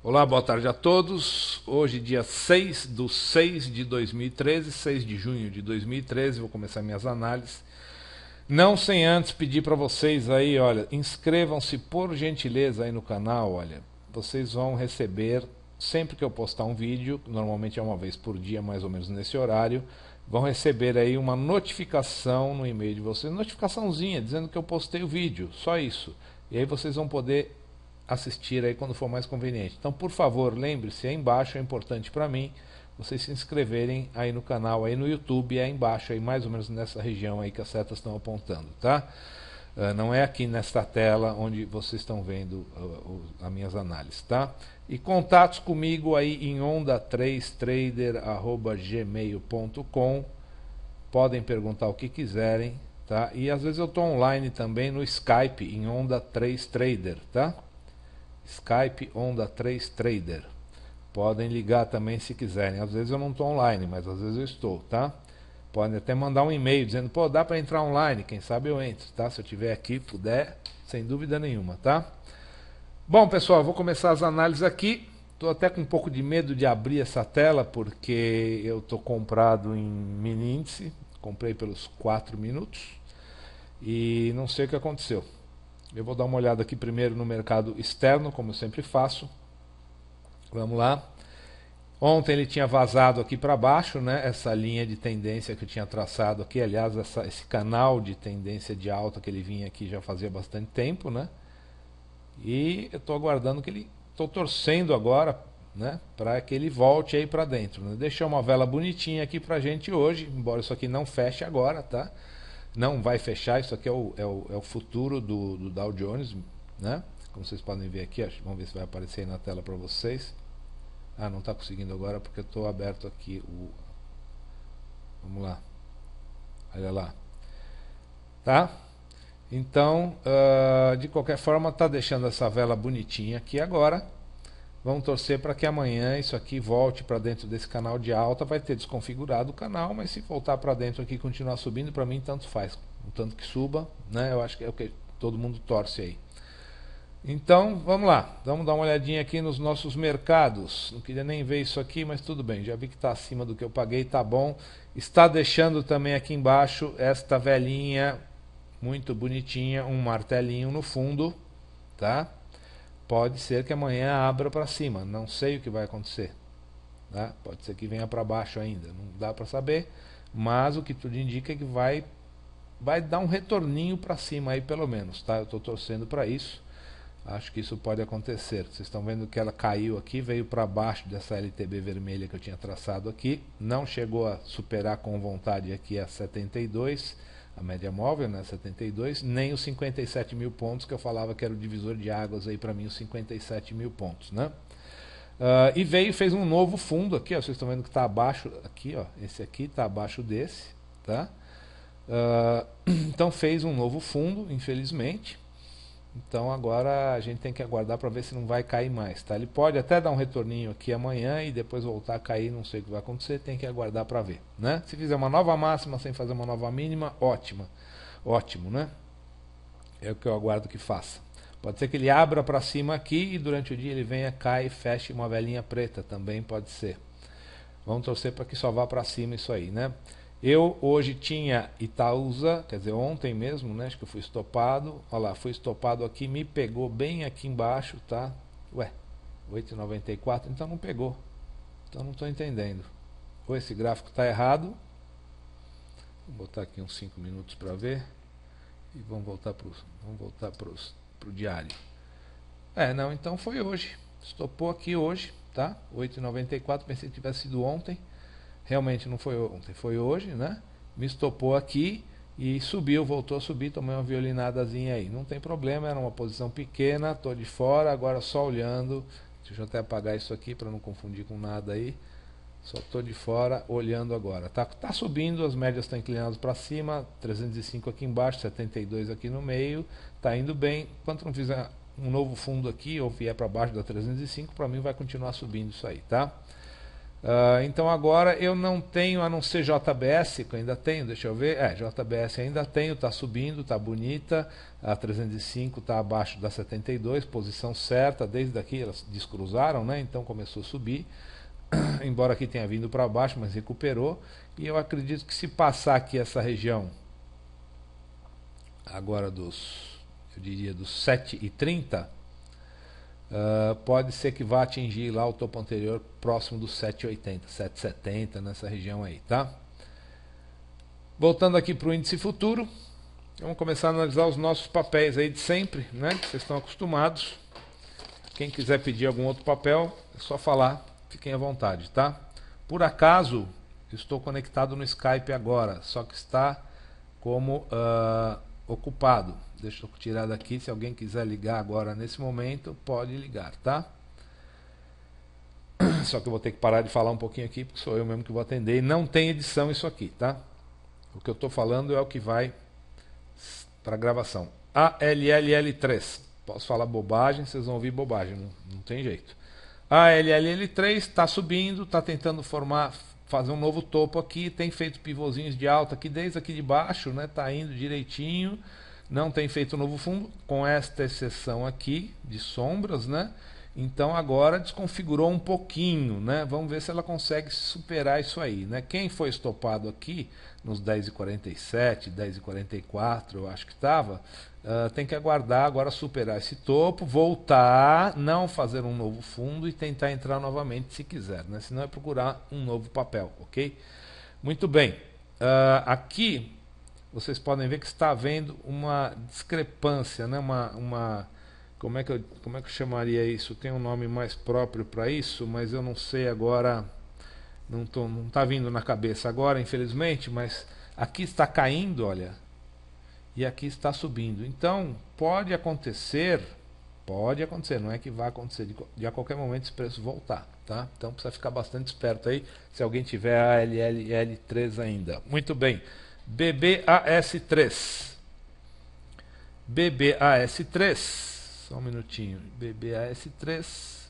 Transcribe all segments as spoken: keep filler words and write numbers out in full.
Olá, boa tarde a todos. Hoje, dia seis de seis de dois mil e treze, seis de junho de dois mil e treze, vou começar minhas análises. Não sem antes pedir para vocês aí, olha, inscrevam-se por gentileza aí no canal, olha. Vocês vão receber, sempre que eu postar um vídeo, normalmente é uma vez por dia, mais ou menos nesse horário, vão receber aí uma notificação no e-mail de vocês, notificaçãozinha dizendo que eu postei o vídeo, só isso. E aí vocês vão poder assistir aí quando for mais conveniente. Então, por favor, lembre-se, aí embaixo é importante para mim vocês se inscreverem aí no canal, aí no YouTube, aí embaixo, aí mais ou menos nessa região aí que as setas estão apontando, tá? Uh, não é aqui nesta tela onde vocês estão vendo uh, uh, as minhas análises, tá? E contatos comigo aí em onda três trader arroba gmail ponto com. Podem perguntar o que quiserem, tá? E às vezes eu estou online também no Skype em onda três trader, tá? Skype onda três trader. Podem ligar também se quiserem. Às vezes eu não estou online, mas às vezes eu estou, tá? Podem até mandar um e-mail dizendo, pô, dá para entrar online, quem sabe eu entro, tá? Se eu tiver aqui, puder, sem dúvida nenhuma, tá? Bom, pessoal, vou começar as análises aqui. Estou até com um pouco de medo de abrir essa tela, porque eu estou comprado em mini índice, comprei pelos quatro minutos, e não sei o que aconteceu. Eu vou dar uma olhada aqui primeiro no mercado externo, como eu sempre faço. Vamos lá. Ontem ele tinha vazado aqui para baixo, né? Essa linha de tendência que eu tinha traçado aqui. Aliás, essa, esse canal de tendência de alta que ele vinha aqui já fazia bastante tempo, né? E eu estou aguardando que ele... Estou torcendo agora, né? Para que ele volte aí para dentro, né? Deixou uma vela bonitinha aqui para a gente hoje, embora isso aqui não feche agora, tá? Não vai fechar, isso aqui é o, é o, é o futuro do, do Dow Jones, né? Como vocês podem ver aqui, vamos ver se vai aparecer aí na tela para vocês. Ah, não está conseguindo agora porque eu estou aberto aqui o... Vamos lá. Olha lá. Tá? Então, uh, de qualquer forma, está deixando essa vela bonitinha aqui agora. Vamos torcer para que amanhã isso aqui volte para dentro desse canal de alta. Vai ter desconfigurado o canal, mas se voltar para dentro aqui e continuar subindo, para mim tanto faz. O tanto que suba, né? Eu acho que é o que todo mundo torce aí. Então, vamos lá. Vamos dar uma olhadinha aqui nos nossos mercados. Não queria nem ver isso aqui, mas tudo bem. Já vi que está acima do que eu paguei, tá bom. Está deixando também aqui embaixo esta velinha muito bonitinha, um martelinho no fundo, tá? Pode ser que amanhã abra para cima, não sei o que vai acontecer, tá? Pode ser que venha para baixo ainda, não dá para saber, mas o que tudo indica é que vai, vai dar um retorninho para cima aí pelo menos, tá? Eu estou torcendo para isso, acho que isso pode acontecer. Vocês estão vendo que ela caiu aqui, veio para baixo dessa L T B vermelha que eu tinha traçado aqui, não chegou a superar com vontade aqui a setenta e dois, a média móvel, né, setenta e dois, nem os cinquenta e sete mil pontos que eu falava que era o divisor de águas aí para mim, os cinquenta e sete mil pontos, né? Uh, e veio e fez um novo fundo aqui, ó, vocês estão vendo que está abaixo aqui, ó, esse aqui está abaixo desse, tá? Uh, então fez um novo fundo, infelizmente. Então agora a gente tem que aguardar para ver se não vai cair mais, tá? Ele pode até dar um retorninho aqui amanhã e depois voltar a cair, não sei o que vai acontecer, tem que aguardar para ver, né? Se fizer uma nova máxima sem fazer uma nova mínima, ótima, ótimo, né? É o que eu aguardo que faça. Pode ser que ele abra para cima aqui e durante o dia ele venha, cai e feche uma velinha preta, também pode ser. Vamos torcer para que só vá para cima isso aí, né? Eu hoje tinha Itaúsa, quer dizer, ontem mesmo, né? Acho que eu fui estopado. Olha lá, fui estopado aqui, me pegou bem aqui embaixo, tá? Ué, oito e noventa e quatro, então não pegou. Então não estou entendendo. Ou esse gráfico está errado. Vou botar aqui uns cinco minutos para ver. E vamos voltar para vamos voltar o diário. É, não, então foi hoje. Estopou aqui hoje, tá? oito e noventa e quatro, pensei que tivesse sido ontem. Realmente não foi ontem, foi hoje, né? Me estopou aqui e subiu, voltou a subir, tomei uma violinadazinha aí. Não tem problema, era uma posição pequena, estou de fora, agora só olhando. Deixa eu até apagar isso aqui para não confundir com nada aí. Só estou de fora, olhando agora. Tá, tá subindo, as médias estão inclinadas para cima, trezentos e cinco aqui embaixo, setenta e dois aqui no meio. Tá indo bem. Enquanto não fizer um novo fundo aqui ou vier para baixo da trezentos e cinco, para mim vai continuar subindo isso aí, tá? Uh, então agora eu não tenho, a não ser J B S, que eu ainda tenho, deixa eu ver, é, J B S ainda tenho, está subindo, está bonita, a trezentos e cinco está abaixo da setenta e dois, posição certa, desde aqui elas descruzaram, né? Então começou a subir, embora aqui tenha vindo para baixo, mas recuperou, e eu acredito que se passar aqui essa região, agora dos, eu diria dos sete e trinta, Uh, pode ser que vá atingir lá o topo anterior próximo dos sete e oitenta, sete e setenta, nessa região aí, tá? Voltando aqui para o índice futuro, vamos começar a analisar os nossos papéis aí de sempre, né? Vocês estão acostumados. Quem quiser pedir algum outro papel, é só falar, fiquem à vontade, tá? Por acaso, estou conectado no Skype agora, só que está como uh, ocupado. Deixa eu tirar daqui, se alguém quiser ligar agora nesse momento, pode ligar, tá? Só que eu vou ter que parar de falar um pouquinho aqui, porque sou eu mesmo que vou atender. E não tem edição isso aqui, tá? O que eu estou falando é o que vai para a gravação. A L L L três. Posso falar bobagem, vocês vão ouvir bobagem, não, não tem jeito. A L L L três está subindo, está tentando formar, fazer um novo topo aqui, tem feito pivôzinhos de alta aqui desde aqui de baixo, né? Tá indo direitinho. Não tem feito novo fundo, com esta exceção aqui de sombras, né? Então agora desconfigurou um pouquinho, né? Vamos ver se ela consegue superar isso aí, né? Quem foi estopado aqui nos dez e quarenta e sete, dez e quarenta e quatro, eu acho que estava, uh, tem que aguardar agora superar esse topo, voltar, não fazer um novo fundo e tentar entrar novamente se quiser, né? Senão é procurar um novo papel, ok? Muito bem. Uh, aqui vocês podem ver que está havendo uma discrepância, né? uma, uma como, é que eu, como é que eu chamaria isso? Tem um nome mais próprio para isso, mas eu não sei agora, não tô, não está vindo na cabeça agora, infelizmente, mas aqui está caindo, olha, e aqui está subindo. Então, pode acontecer, pode acontecer, não é que vai acontecer, de, de a qualquer momento esse preço voltar, tá? Então precisa ficar bastante esperto aí, se alguém tiver a L L L três ainda. Muito bem. B B A S três. B B A S três. Só um minutinho. B B A S três.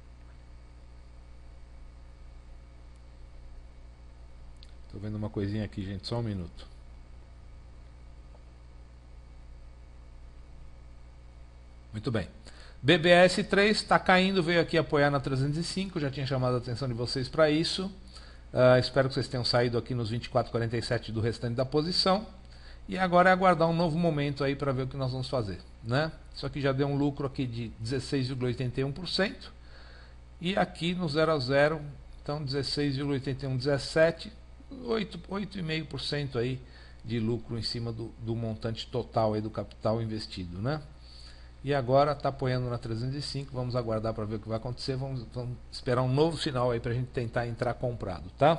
Estou vendo uma coisinha aqui, gente. Só um minuto. Muito bem. B B A S três está caindo, veio aqui apoiar na trezentos e cinco. Já tinha chamado a atenção de vocês para isso. Uh, espero que vocês tenham saído aqui nos vinte e quatro e quarenta e sete do restante da posição. E agora é aguardar um novo momento aí para ver o que nós vamos fazer, né? Isso aqui já deu um lucro aqui de dezesseis vírgula oitenta e um por cento. E aqui no zero a zero, então dezesseis vírgula oitenta e um, dezessete, oito vírgula cinco por cento aí de lucro em cima do, do montante total aí do capital investido, né? E agora está apoiando na trezentos e cinco, vamos aguardar para ver o que vai acontecer, vamos, vamos esperar um novo sinal aí para a gente tentar entrar comprado, tá?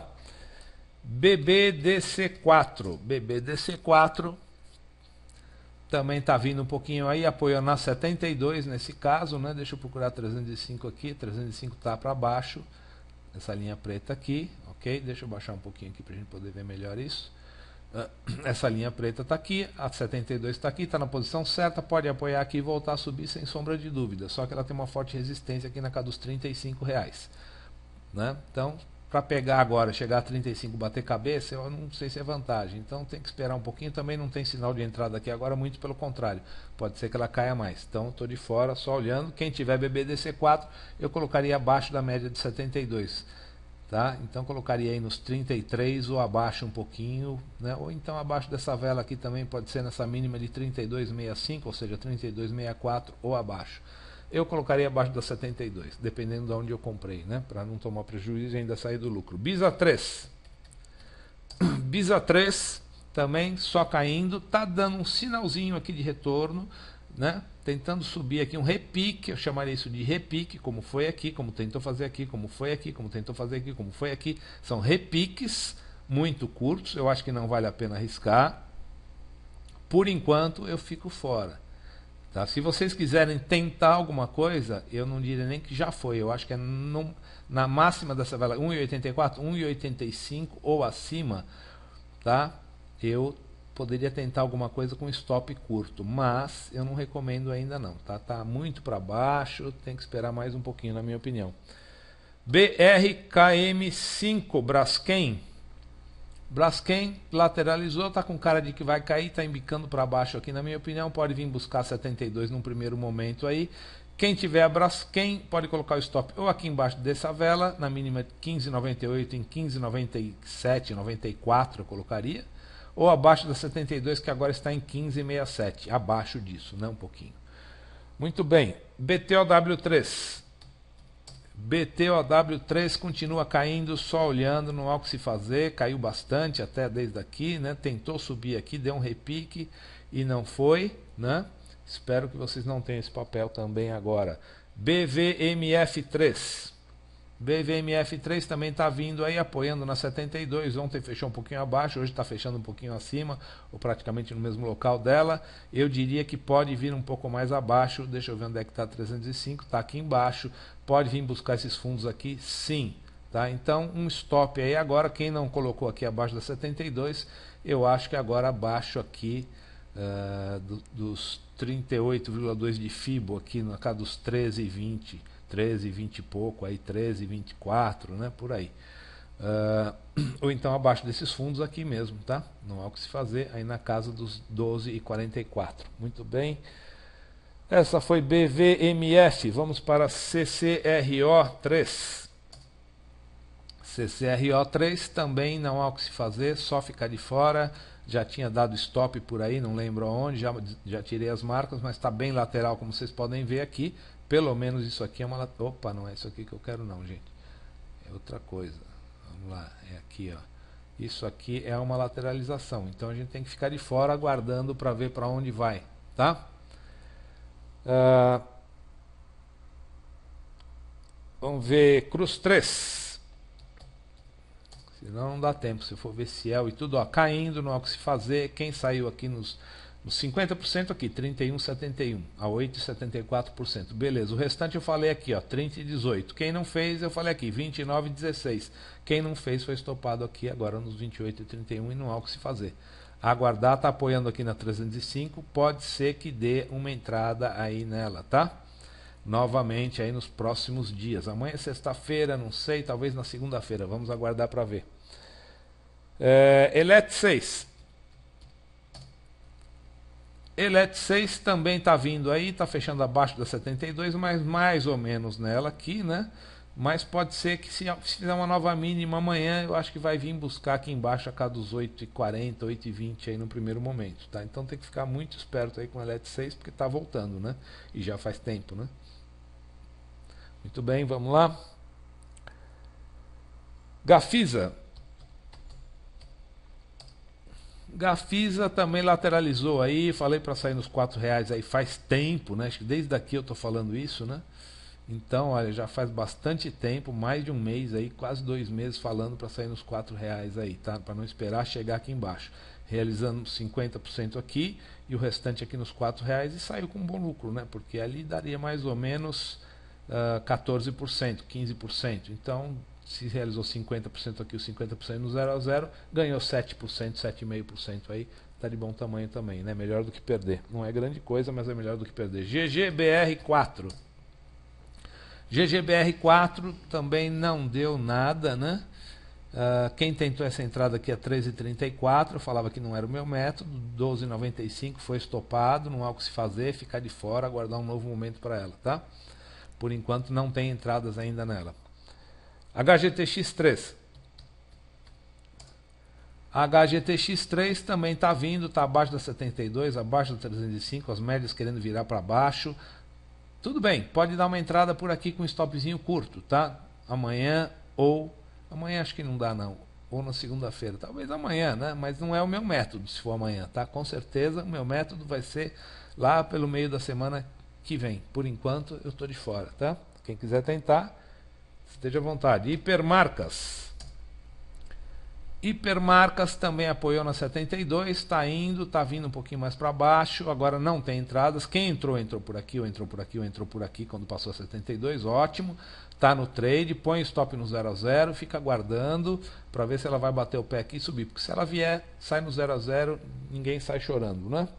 B B D C quatro, B B D C quatro também está vindo um pouquinho aí, apoiando na setenta e dois nesse caso, né? Deixa eu procurar trezentos e cinco aqui, trezentos e cinco está para baixo, essa linha preta aqui, ok? Deixa eu baixar um pouquinho aqui para a gente poder ver melhor isso. Essa linha preta está aqui, a setenta e dois está aqui, está na posição certa, pode apoiar aqui e voltar a subir sem sombra de dúvida, só que ela tem uma forte resistência aqui na casa dos trinta e cinco reais, né? Então, para pegar agora, chegar a trinta e cinco, bater cabeça, eu não sei se é vantagem, então tem que esperar um pouquinho, também não tem sinal de entrada aqui agora, muito pelo contrário, pode ser que ela caia mais, então estou de fora, só olhando. Quem tiver B B D C quatro, eu colocaria abaixo da média de setenta e dois. Tá? Então colocaria aí nos trinta e três ou abaixo um pouquinho, né? Ou então abaixo dessa vela aqui também pode ser nessa mínima de trinta e dois vírgula sessenta e cinco, ou seja, trinta e dois vírgula sessenta e quatro ou abaixo. Eu colocaria abaixo da setenta e dois, dependendo de onde eu comprei, né? Para não tomar prejuízo e ainda sair do lucro. BISA três. BISA três também só caindo, tá dando um sinalzinho aqui de retorno, né? Tentando subir aqui um repique, eu chamaria isso de repique, como foi aqui, como tentou fazer aqui, como foi aqui, como tentou fazer aqui, como foi aqui. São repiques muito curtos, eu acho que não vale a pena arriscar. Por enquanto eu fico fora. Tá? Se vocês quiserem tentar alguma coisa, eu não diria nem que já foi, eu acho que é no, na máxima dessa vela, um vírgula oitenta e quatro, um vírgula oitenta e cinco ou acima, tá? Eu poderia tentar alguma coisa com stop curto, mas eu não recomendo ainda não, tá? Tá muito para baixo, tem que esperar mais um pouquinho, na minha opinião. B R K M cinco, Braskem. Braskem lateralizou, tá com cara de que vai cair, tá embicando para baixo aqui na minha opinião, pode vir buscar setenta e dois num primeiro momento aí. Quem tiver a Braskem pode colocar o stop ou aqui embaixo dessa vela, na mínima quinze e noventa e oito em quinze e noventa e sete, noventa e quatro eu colocaria, ou abaixo da setenta e dois que agora está em quinze e sessenta e sete, abaixo disso, né, um pouquinho. Muito bem, B T O W três. B T O W três continua caindo, só olhando, não há o que se fazer, caiu bastante até desde aqui, né? Tentou subir aqui, deu um repique e não foi, né? Espero que vocês não tenham esse papel também agora. B V M F três. B V M F três também está vindo aí, apoiando na setenta e dois, ontem fechou um pouquinho abaixo, hoje está fechando um pouquinho acima, ou praticamente no mesmo local dela. Eu diria que pode vir um pouco mais abaixo, deixa eu ver onde é que está trezentos e cinco, está aqui embaixo, pode vir buscar esses fundos aqui, sim. Tá? Então um stop aí agora, quem não colocou aqui abaixo da setenta e dois, eu acho que agora abaixo aqui uh, do, dos trinta e oito vírgula dois de Fibo, aqui na casa dos treze e vinte, treze, vinte e pouco, aí treze, vinte e quatro, né, por aí. Uh, ou então abaixo desses fundos aqui mesmo, tá? Não há o que se fazer, aí na casa dos doze e quarenta e quatro. Muito bem. Essa foi B V M F. Vamos para C C R O três. C C R O três também não há o que se fazer, só ficar de fora. Já tinha dado stop por aí, não lembro aonde, já, já tirei as marcas, mas está bem lateral, como vocês podem ver aqui. Pelo menos isso aqui é uma... Opa, não é isso aqui que eu quero não, gente. É outra coisa. Vamos lá, é aqui, ó. Isso aqui é uma lateralização. Então a gente tem que ficar de fora aguardando para ver para onde vai, tá? Uh, vamos ver Cruz três. Senão não dá tempo. Se for ver Ciel e tudo, ó, caindo, não há o que se fazer. Quem saiu aqui nos... Os cinquenta por cento aqui, trinta e um vírgula setenta e um a oito vírgula setenta e quatro por cento. Beleza, o restante eu falei aqui, ó, trinta e dezoito. Quem não fez, eu falei aqui, vinte e nove e dezesseis. Quem não fez foi estopado aqui agora nos vinte e oito e trinta e um e não há o que se fazer. Aguardar, tá apoiando aqui na trezentos e cinco, pode ser que dê uma entrada aí nela, tá? Novamente aí nos próximos dias. Amanhã é sexta-feira, não sei, talvez na segunda-feira. Vamos aguardar para ver. É, Elet seis. Elet seis também está vindo aí, está fechando abaixo da setenta e dois, mas mais ou menos nela aqui, né? Mas pode ser que se, se fizer uma nova mínima amanhã, eu acho que vai vir buscar aqui embaixo a cada dos oito e quarenta, oito e vinte aí no primeiro momento, tá? Então tem que ficar muito esperto aí com o Elet seis, porque está voltando, né? E já faz tempo, né? Muito bem, vamos lá. Gafisa. Gafisa também lateralizou aí, falei para sair nos quatro reais aí faz tempo, né? Acho que desde aqui eu estou falando isso, né? Então, olha, já faz bastante tempo, mais de um mês aí, quase dois meses falando para sair nos quatro reais aí, tá? Para não esperar chegar aqui embaixo. Realizando cinquenta por cento aqui e o restante aqui nos quatro reais e saiu com um bom lucro, né? Porque ali daria mais ou menos uh, quatorze por cento, quinze por cento. Então, se realizou cinquenta por cento aqui, os cinquenta por cento no zero a zero, ganhou sete por cento, sete vírgula cinco por cento aí, tá de bom tamanho também, né? Melhor do que perder. Não é grande coisa, mas é melhor do que perder. G G B R quatro. G G B R quatro também não deu nada, né? Uh, quem tentou essa entrada aqui a treze e trinta e quatro, eu falava que não era o meu método, doze e noventa e cinco foi estopado, não há o que se fazer, ficar de fora, aguardar um novo momento para ela, tá? Por enquanto não tem entradas ainda nela. H G T X três. H G T X três também está vindo, está abaixo da setenta e dois, abaixo da trezentos e cinco, as médias querendo virar para baixo. Tudo bem, pode dar uma entrada por aqui com um stopzinho curto, tá? Amanhã ou... Amanhã acho que não dá não, ou na segunda-feira, talvez amanhã, né? Mas não é o meu método se for amanhã, tá? Com certeza o meu método vai ser lá pelo meio da semana que vem. Por enquanto eu estou de fora, tá? Quem quiser tentar, esteja à vontade. Hipermarcas. Hipermarcas também apoiou na setenta e dois, está indo, está vindo um pouquinho mais para baixo, agora não tem entradas. Quem entrou, entrou por aqui, ou entrou por aqui, ou entrou por aqui quando passou a setenta e dois, ótimo. Está no trade, põe stop no zero a zero, fica aguardando para ver se ela vai bater o pé aqui e subir. Porque se ela vier, sai no zero a zero, ninguém sai chorando, né?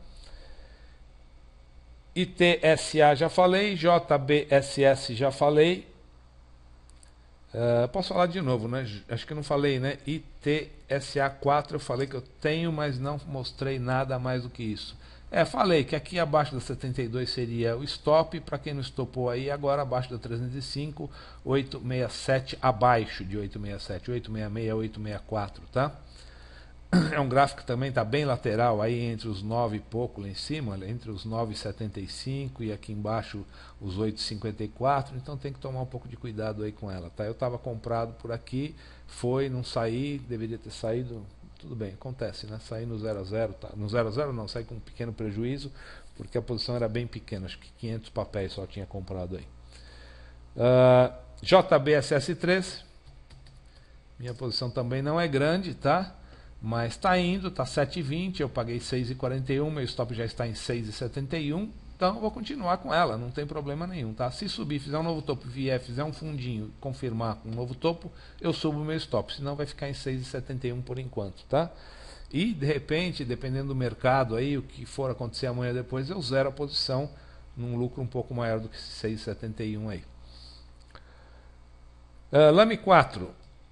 I T S A já falei, J B S S já falei. Uh, posso falar de novo, né? Acho que eu não falei, né? I T S A quatro eu falei que eu tenho, mas não mostrei nada mais do que isso. É, falei que aqui abaixo da setenta e dois seria o stop, para quem não estopou aí, agora abaixo da trezentos e cinco, oitocentos e sessenta e sete abaixo de oitocentos e sessenta e sete, oitocentos e sessenta e seis, oitocentos e sessenta e quatro, tá? É um gráfico que também está bem lateral, aí entre os nove e pouco lá em cima, entre os nove e setenta e cinco e aqui embaixo os oito e cinquenta e quatro, então tem que tomar um pouco de cuidado aí com ela, tá? Eu estava comprado por aqui, foi, não saí, deveria ter saído, tudo bem, acontece, né? Saí no zero a zero, tá? No zero a zero não, saí com um pequeno prejuízo, porque a posição era bem pequena, acho que quinhentos papéis só tinha comprado aí. Uh, J B S S três, minha posição também não é grande, tá? Mas está indo, está sete e vinte, eu paguei seis e quarenta e um, meu stop já está em seis e setenta e um, então eu vou continuar com ela, não tem problema nenhum, tá? Se subir, fizer um novo topo, vier, fizer um fundinho, confirmar com um novo topo, eu subo o meu stop, senão vai ficar em seis e setenta e um por enquanto, tá? E de repente, dependendo do mercado aí, o que for acontecer amanhã depois, eu zero a posição num lucro um pouco maior do que seis e setenta e um aí. Uh, Lame quatro.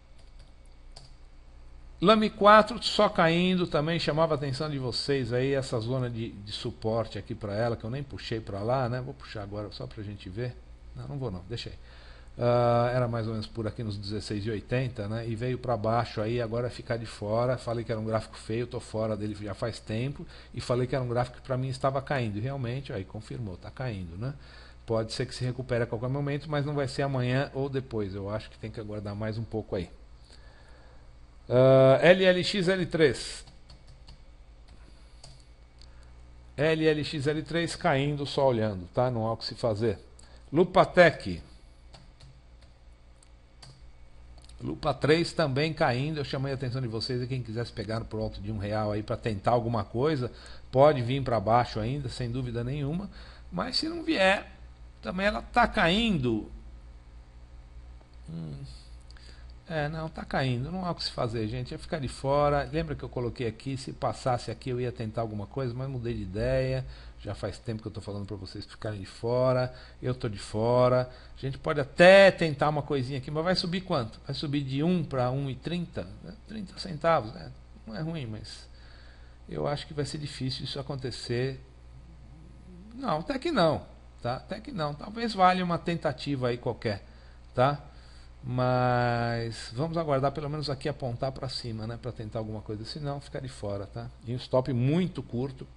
Lame quatro só caindo também, chamava a atenção de vocês aí, essa zona de, de suporte aqui para ela, que eu nem puxei para lá, né? Vou puxar agora só para a gente ver. Não, não vou não, deixa aí. Uh, era mais ou menos por aqui nos dezesseis e oitenta, né? E veio para baixo aí, agora ficar de fora. Falei que era um gráfico feio, estou fora dele já faz tempo. E falei que era um gráfico que para mim estava caindo. E realmente, aí confirmou, está caindo, né? Pode ser que se recupere a qualquer momento, mas não vai ser amanhã ou depois. Eu acho que tem que aguardar mais um pouco aí. Uh, L L X L três. L L X L três caindo, só olhando, tá? Não há o que se fazer. Lupatec. Lupa três também caindo. Eu chamei a atenção de vocês e quem quisesse pegar por alto de um real aí para tentar alguma coisa, pode vir para baixo ainda, sem dúvida nenhuma. Mas se não vier, também ela está caindo. Hum. É, não, tá caindo, não há o que se fazer, gente, ia ficar de fora. Lembra que eu coloquei aqui, se passasse aqui eu ia tentar alguma coisa, mas mudei de ideia. Já faz tempo que eu estou falando para vocês ficarem de fora, eu estou de fora. A gente pode até tentar uma coisinha aqui, mas vai subir quanto? Vai subir de um para um e trinta? Né? trinta centavos, né? Não é ruim, mas eu acho que vai ser difícil isso acontecer. Não, até que não, tá? Até que não, talvez valha uma tentativa aí qualquer, tá? Mas vamos aguardar pelo menos aqui apontar para cima, né, para tentar alguma coisa, senão ficar de fora, tá? E um stop muito curto,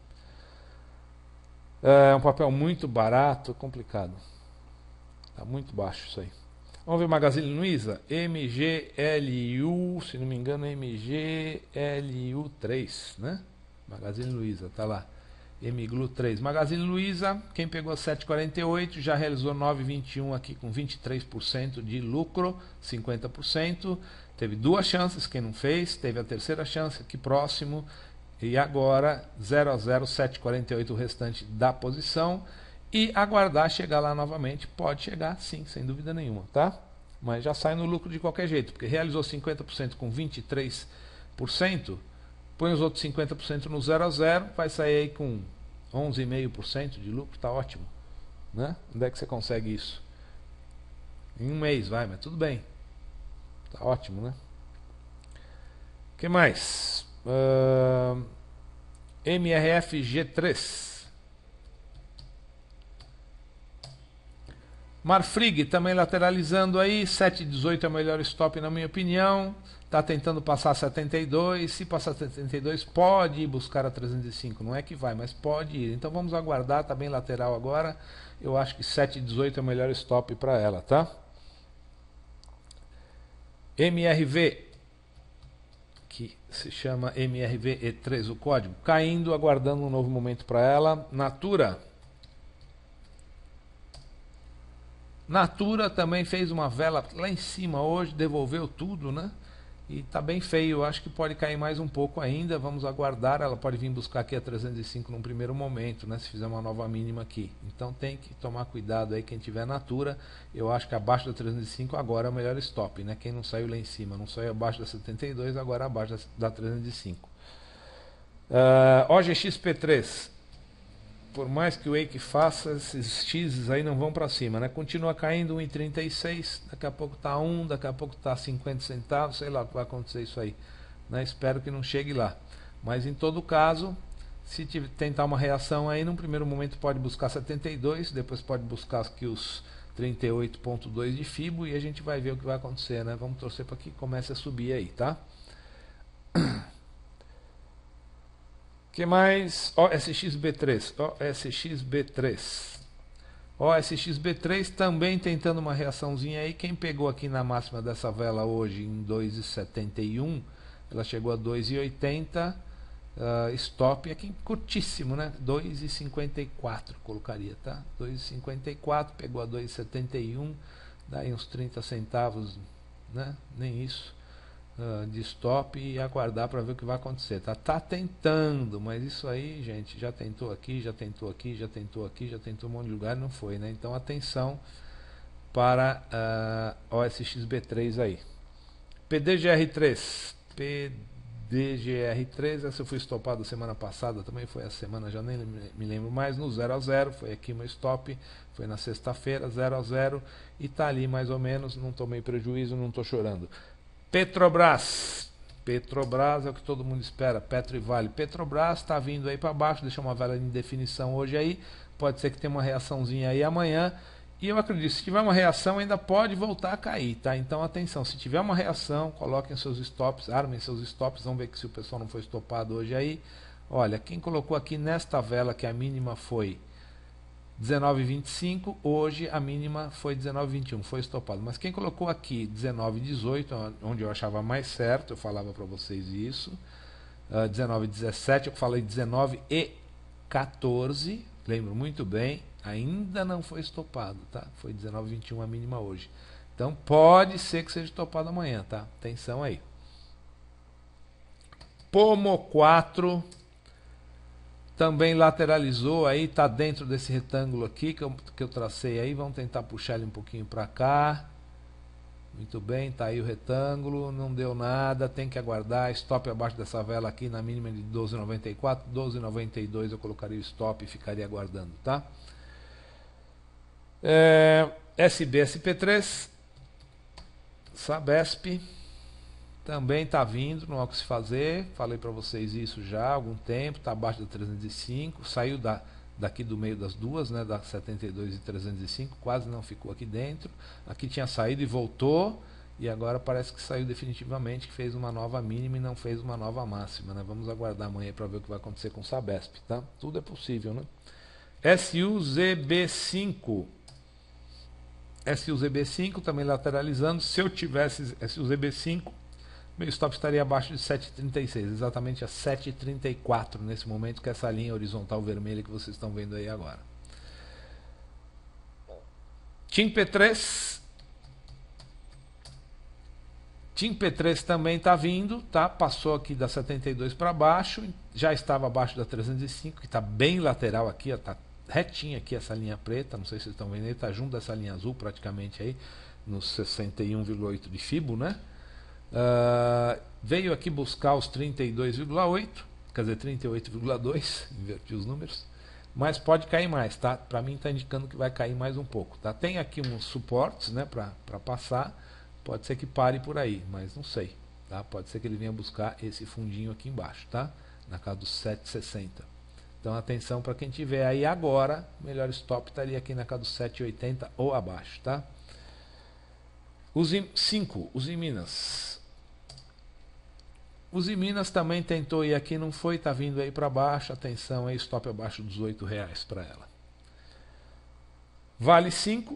é um papel muito barato, complicado, tá muito baixo isso aí. Vamos ver Magazine Luiza, M G L U, se não me engano M G L U três, né? Magazine Luiza, tá lá. M G L U três. Magazine Luiza, quem pegou sete e quarenta e oito já realizou nove e vinte e um aqui com vinte e três por cento de lucro, cinquenta por cento. Teve duas chances, quem não fez, teve a terceira chance aqui próximo. E agora zero a zero, sete e quarenta e oito o restante da posição. E aguardar chegar lá novamente. Pode chegar, sim, sem dúvida nenhuma, tá? Mas já sai no lucro de qualquer jeito, porque realizou cinquenta por cento com vinte e três por cento. Põe os outros cinquenta por cento no zero a zero, vai sair aí com onze vírgula cinco por cento de lucro, tá ótimo, né? Onde é que você consegue isso? Em um mês, vai, mas tudo bem. Tá ótimo, né? O que mais? Uh, M R F G três. Marfrig também lateralizando aí, sete e dezoito é o melhor stop na minha opinião. Está tentando passar setenta e dois, se passar setenta e dois pode ir buscar a trezentos e cinco, não é que vai, mas pode ir. Então vamos aguardar, está bem lateral agora. Eu acho que sete e dezoito é o melhor stop para ela, tá? M R V, que se chama M R V E três o código, caindo, aguardando um novo momento para ela. Natura. Natura também fez uma vela lá em cima hoje, devolveu tudo, né? E tá bem feio, eu acho que pode cair mais um pouco ainda, vamos aguardar, ela pode vir buscar aqui a trezentos e cinco num primeiro momento, né, se fizer uma nova mínima aqui. Então tem que tomar cuidado aí quem tiver Natura, eu acho que abaixo da trezentos e cinco agora é o melhor stop, né, quem não saiu lá em cima, não saiu abaixo da setenta e dois, agora abaixo da trezentos e cinco. Uh, O G X P três. por mais que o Wake faça, esses X aí não vão para cima, né? Continua caindo um e trinta e seis, daqui a pouco tá um, daqui a pouco tá cinquenta centavos, sei lá o que vai acontecer isso aí, né? Espero que não chegue lá. Mas em todo caso, se tiver, tentar uma reação aí, num primeiro momento pode buscar setenta e dois, depois pode buscar aqui os trinta e oito ponto dois de Fibo e a gente vai ver o que vai acontecer, né? Vamos torcer para que comece a subir aí, tá? Que mais? O S X B três, O S X B três. O S X B três também tentando uma reaçãozinha aí. Quem pegou aqui na máxima dessa vela hoje em dois e setenta e um, ela chegou a dois e oitenta, uh, stop aqui curtíssimo, né? dois e cinquenta e quatro colocaria, tá? dois e cinquenta e quatro, pegou a dois e setenta e um, daí uns trinta centavos, né? Nem isso. Uh, de stop e aguardar para ver o que vai acontecer, tá? Tá tentando, mas isso aí, gente, já tentou aqui, já tentou aqui, já tentou aqui, já tentou um monte de lugar e não foi, né? Então atenção para uh, O S X B três aí. P D G R três, P D G R três, essa eu fui estopado semana passada, também foi a semana, já nem me lembro mais, no zero a zero, foi aqui meu stop, foi na sexta-feira, zero a zero, e tá ali mais ou menos, não tomei prejuízo, não tô chorando. Petrobras, Petrobras é o que todo mundo espera, Petro e Vale. Petrobras está vindo aí para baixo, deixou uma vela de indefinição hoje aí, pode ser que tenha uma reaçãozinha aí amanhã, e eu acredito, se tiver uma reação ainda pode voltar a cair, tá? Então atenção, se tiver uma reação, coloquem seus stops, armem seus stops, vamos ver que se o pessoal não foi estopado hoje aí. Olha, quem colocou aqui nesta vela que a mínima foi dezenove e vinte e cinco, hoje a mínima foi dezenove e vinte e um, foi estopado. Mas quem colocou aqui dezenove e dezoito, onde eu achava mais certo, eu falava para vocês isso, uh, dezenove e dezessete, eu falei dezenove e quatorze, lembro muito bem, ainda não foi estopado, tá? Foi dezenove e vinte e um a mínima hoje. Então pode ser que seja estopado amanhã, tá? Atenção aí. Pomo quatro também lateralizou aí, tá dentro desse retângulo aqui que eu, que eu tracei aí, vamos tentar puxar ele um pouquinho para cá. Muito bem, tá aí o retângulo, não deu nada, tem que aguardar, stop abaixo dessa vela aqui na mínima de doze e noventa e quatro, doze e noventa e dois eu colocaria o stop e ficaria aguardando, tá? É, S B S P três, Sabesp, também está vindo, não há o que se fazer, falei para vocês isso já há algum tempo, está abaixo da trezentos e cinco, saiu da, daqui do meio das duas, né, da setenta e dois e trezentos e cinco, quase não ficou aqui dentro, aqui tinha saído e voltou, e agora parece que saiu definitivamente, que fez uma nova mínima e não fez uma nova máxima, né? Vamos aguardar amanhã para ver o que vai acontecer com o Sabesp, tá? Tudo é possível, né? S U Z B cinco, S U Z B cinco também lateralizando, se eu tivesse S U Z B cinco, meu stop estaria abaixo de sete e trinta e seis, exatamente a sete e trinta e quatro nesse momento, que é essa linha horizontal vermelha que vocês estão vendo aí agora. T I M P três, T I M P três também está vindo, tá? Passou aqui da setenta e dois para baixo, já estava abaixo da trezentos e cinco, que está bem lateral aqui, está retinha aqui essa linha preta, não sei se vocês estão vendo aí, está junto dessa linha azul praticamente aí, nos sessenta e um vírgula oito de Fibo, né? Uh, veio aqui buscar os trinta e dois vírgula oito, quer dizer trinta e oito vírgula dois, inverti os números, mas pode cair mais, tá? Para mim está indicando que vai cair mais um pouco, tá? Tem aqui uns suportes, né, para passar, pode ser que pare por aí, mas não sei, tá? Pode ser que ele venha buscar esse fundinho aqui embaixo, tá? Na casa dos sete e sessenta. Então atenção para quem tiver aí agora, melhor stop estaria aqui na casa dos sete e oitenta ou abaixo, tá? Os cinco, os Minas. Os Minas também tentou ir aqui, não foi, tá vindo aí para baixo, atenção aí, stop abaixo dos oito reais para ela. Vale cinco.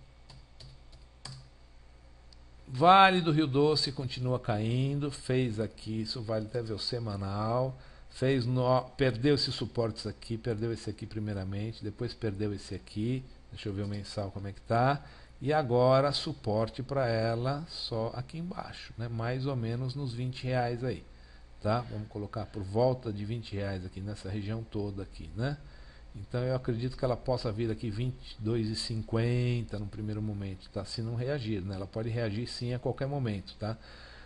Vale do Rio Doce continua caindo, fez aqui, isso vale até ver o semanal, fez no, perdeu esses suportes aqui, perdeu esse aqui primeiramente, depois perdeu esse aqui, deixa eu ver o mensal como é que tá. E agora suporte para ela só aqui embaixo, né? Mais ou menos nos vinte reais aí, tá? Vamos colocar por volta de vinte reais aqui nessa região toda aqui, né? Então eu acredito que ela possa vir aqui vinte e dois e cinquenta no primeiro momento, tá? Se não reagir, né? Ela pode reagir sim a qualquer momento, tá?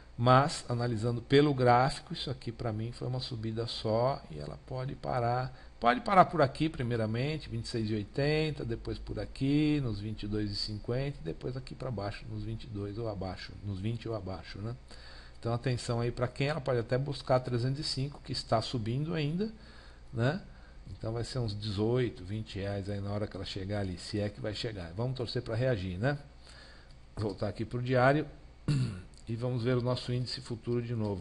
Mas analisando pelo gráfico, isso aqui para mim foi uma subida só e ela pode parar Pode parar por aqui primeiramente, vinte e seis e oitenta, depois por aqui, nos vinte e dois e cinquenta, depois aqui para baixo, nos vinte e dois ou abaixo, nos vinte ou abaixo, né? Então atenção aí para quem, ela pode até buscar trezentos e cinco, que está subindo ainda, né? Então vai ser uns dezoito, vinte reais aí na hora que ela chegar ali, se é que vai chegar. Vamos torcer para reagir, né? Vou voltar aqui para o diário e vamos ver o nosso índice futuro de novo.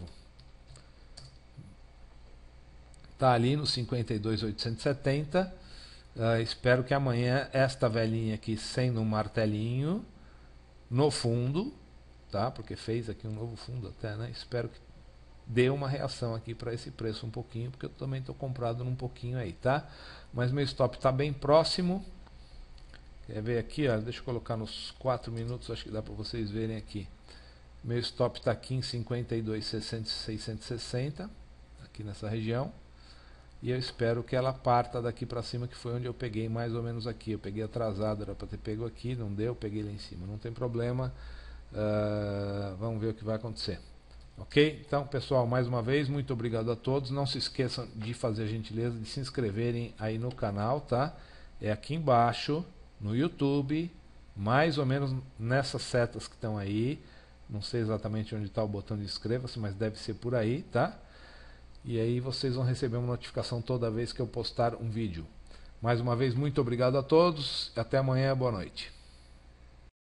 Está ali no cinquenta e dois mil oitocentos e setenta. Uh, espero que amanhã esta velhinha aqui, sendo um martelinho, no fundo, tá? Porque fez aqui um novo fundo até, né? Espero que dê uma reação aqui para esse preço um pouquinho, porque eu também estou comprado num pouquinho aí, tá? Mas meu stop está bem próximo. Quer ver aqui, ó? Deixa eu colocar nos quatro minutos, acho que dá para vocês verem aqui. Meu stop está aqui em cinquenta e dois mil seiscentos e sessenta, aqui nessa região. E eu espero que ela parta daqui para cima, que foi onde eu peguei mais ou menos aqui. Eu peguei atrasado, era para ter pego aqui, não deu, peguei lá em cima. Não tem problema, uh, vamos ver o que vai acontecer. Ok? Então, pessoal, mais uma vez, muito obrigado a todos. Não se esqueçam de fazer a gentileza de se inscreverem aí no canal, tá? É aqui embaixo, no YouTube, mais ou menos nessas setas que estão aí. Não sei exatamente onde está o botão de inscreva-se, mas deve ser por aí, tá? E aí vocês vão receber uma notificação toda vez que eu postar um vídeo. Mais uma vez, muito obrigado a todos. Até amanhã, boa noite.